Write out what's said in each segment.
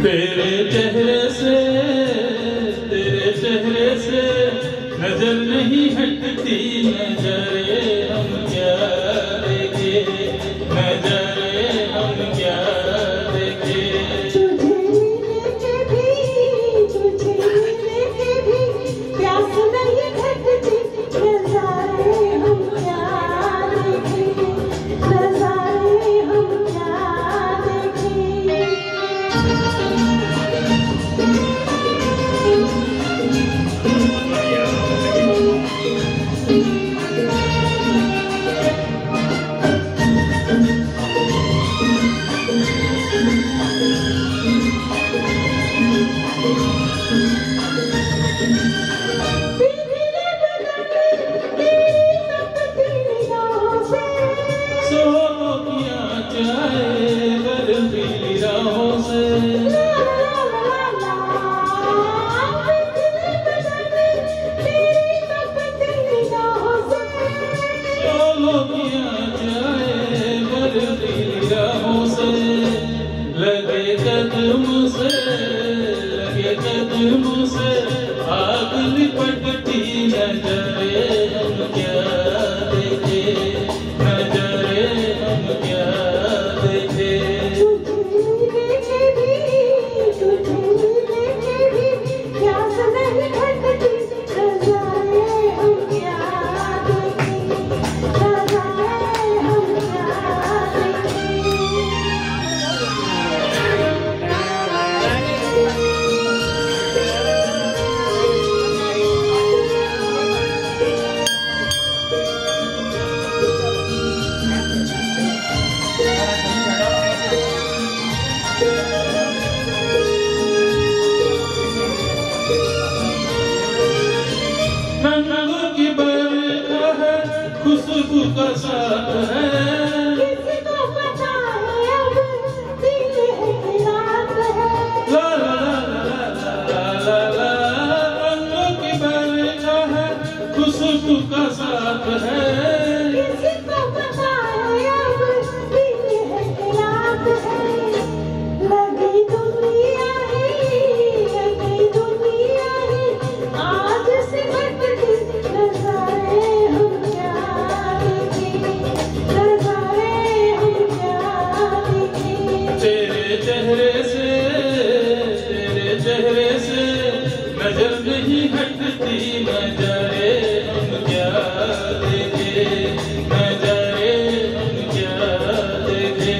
तेरे चेहरे से नजर नहीं हटती नजरे हम क्या देखे नजरे हम क्या देखे तुझे लेके भी प्यास नहीं घटती नजारे हम क्या देखे नजारे हम क्या देखे लगे कदम से आग लिपटती नजरे हम क्या देखे नजरे हम क्या देखे तुझे लेके भी प्यास नहीं घटती नजारे हम क्या देखे नजारे हम क्या देखे रंगों की बरखा है खुशबू का साथ है किसी को पता है अब दिल है कि रात है ला ला ला ला ला ला रंगों की बरखा है खुशबू का साथ है किसी को पता है अब दिल है कि रात है लगी दुनिया ही आज से भटकी नजारे हम क्या देखे नजारे हम क्या देखे तेरे चेहरे से नजर नहीं हटती नजरे हम क्या देखे नजरे हम क्या देखे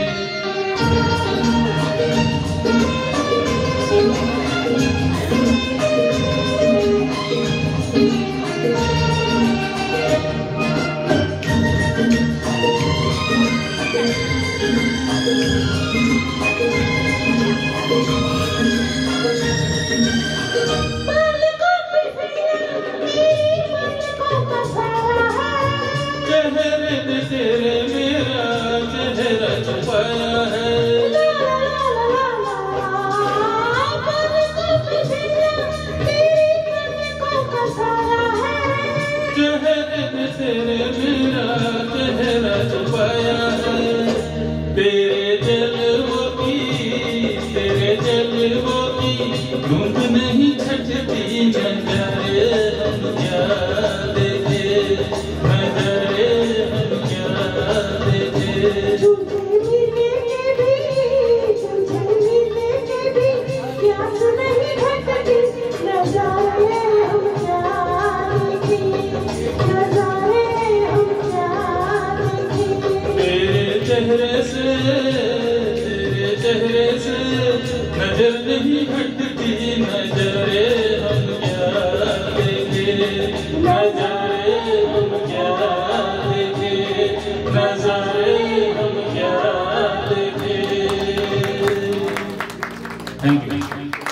चेहरे में तेरे मेरा चेहरा छुपाया है चेहरे में तेरे मेरा चेहरा छुपाया है तेरे जलवों की धुंध नहीं छटती नजरे हम क्या देखे नजरे हम क्या देखे तुझे लेके भी प्यास नहीं घटती नजारे हम क्या देखे नजारे हम क्या देखे तेरे चेहरे से नजर नहीं हटती नजरे हम क्या देखे नजरे हम क्या देखे नजरे हम क्या देखे। Thank you.